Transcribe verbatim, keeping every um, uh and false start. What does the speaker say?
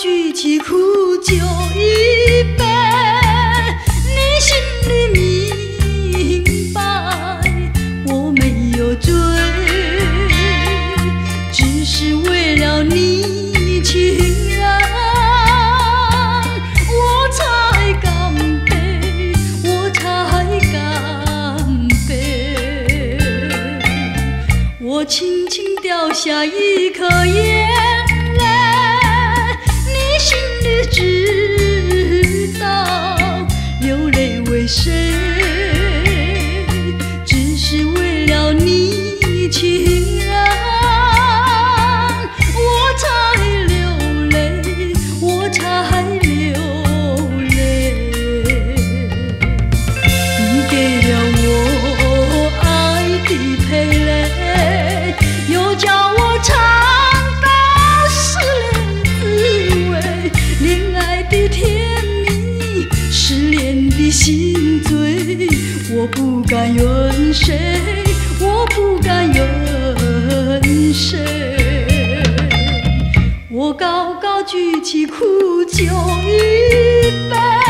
举起苦酒一杯，你心里明白我没有醉，只是为了你情人，我才干杯，我才干杯。我轻轻掉下一颗眼泪，你心里知道流泪为谁，只是为了你情人，我才流泪，我才流泪。你给了我爱的蓓蕾，又叫我尝到失恋滋味，恋爱的甜蜜，失恋的心醉。我不敢怨谁，我不敢怨谁。我高高举起苦酒一杯。